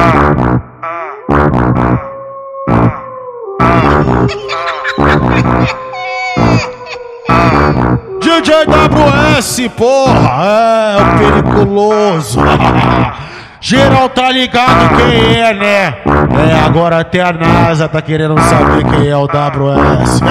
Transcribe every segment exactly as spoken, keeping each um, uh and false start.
D J W S, porra, é o periculoso. Geral tá ligado quem é, né? É, agora até a NASA tá querendo saber quem é o W S.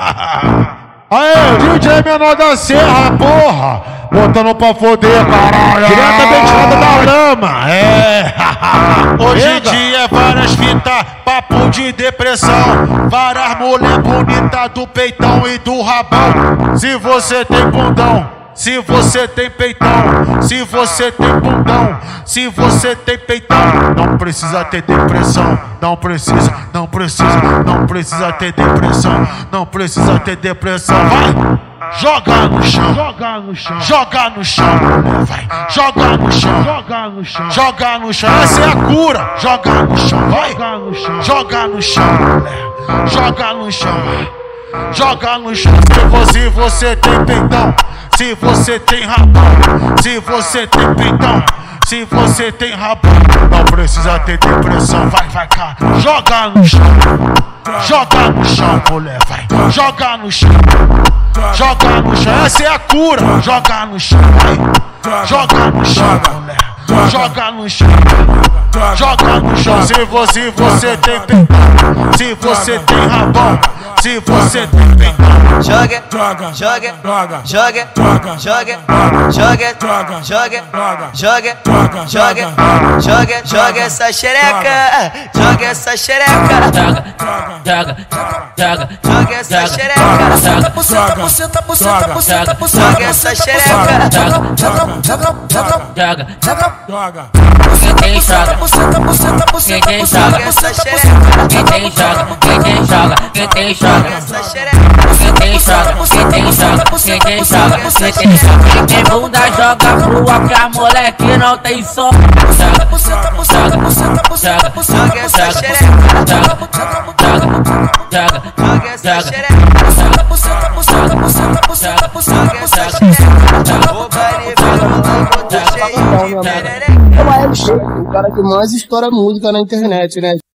Aê, D J Menor da Serra, porra! Botando pra foder, caralho! Diretamente lá da lama, é! Hoje em dia é várias fitas, papo de depressão. Várias mulher bonita do peitão e do rabão. Se você tem bundão, se você tem peitão, se você tem bundão, se você tem peitão, não precisa ter depressão, não precisa, não precisa, não precisa ter depressão, não precisa ter depressão, vai! Joga no chão, joga no chão, joga no chão, vai, joga no chão, joga no chão, joga no chão, essa é a cura, joga no chão, vai, joga no chão, joga no chão, joga no chão, joga no chão, se você, você tem peitão, se você tem rabão, se você tem peitão, se você tem rabão, não precisa ter depressão, vai, vai cá, joga no chão, joga no chão, mulher, vai, joga no chão, joga no chão, essa é a cura, joga no chão, vai, joga no chão, mulher, joga no chão, joga no chão, se você, você tem peitão, se você tem rabão, se você tem peitão. Joga, joga, joga, joga, joga, joga, joga, joga, joga, joga, joga essa xereca, joga essa xereca, joga, joga, joga, joga essa xereca, joga, buceta, buceta, buceta, buceta, buceta, joga essa xereca, joga, joga, joga, joga, joga, quem tem joga, buceta, buceta, buceta, joga essa xereca, quem tem joga, quem tem joga, quem tem joga essa xereca, quem tem joga, quem tem joga, quem tem joga, quem tem joga, quem tem bunda joga crua que a moleque não tem som, joga, buceta, buceta, buceta, buceta, joga essa xereca, joga, joga, joga, joga essa xereca, joga, buceta, buceta, buceta, buceta, joga essa xereca, o baile virou logo do cheio de perereca. É o L X, o cara que mais estoura música na internet, né?